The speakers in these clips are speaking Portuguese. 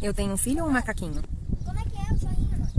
Eu tenho um filho ou um macaquinho? Como é que é o joinha, mãe?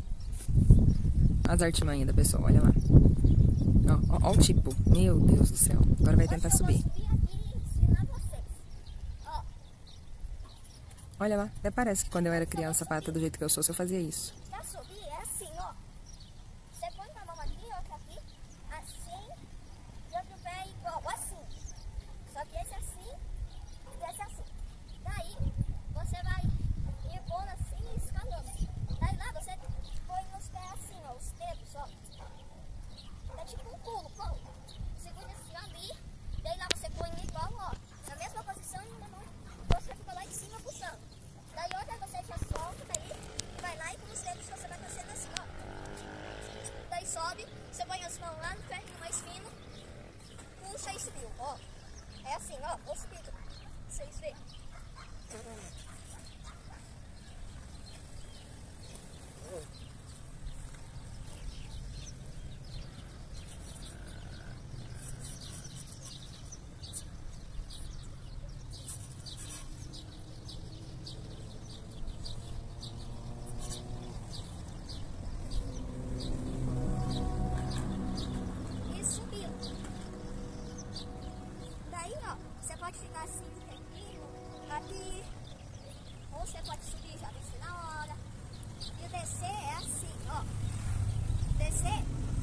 As artimanhas da pessoa, olha lá. Ó o tipo. Meu Deus do céu. Agora vai tentar subir. Eu vou subir aqui e ensinar vocês. Ó. Olha lá. Até parece que quando eu era criança, pata do jeito que eu sou, se eu fazia isso. Pra subir é assim, ó. Você põe uma mão aqui, outra aqui, assim, e outro pé igual, assim. Só que esse assim, e esse assim. Daí, você vai ir pondo assim e escalando. Daí lá você põe os pés assim, ó, os dedos, ó. É tipo um pulo, pô. Segura assim ali, daí lá você põe igual, ó, na mesma posição e uma mão, você fica lá em cima puxando. Daí outra você já solta, daí vai lá e com os dedos você vai fazendo assim, ó. Daí sobe, você põe as mãos lá no ferrinho mais fino, puxa e subiu, ó. É assim, ó, vou subir, vocês verem. E subiu. Daí, ó, você pode ficar assim um tempinho, aqui, ou você pode subir já descer na hora. E o descer é assim, ó. Descer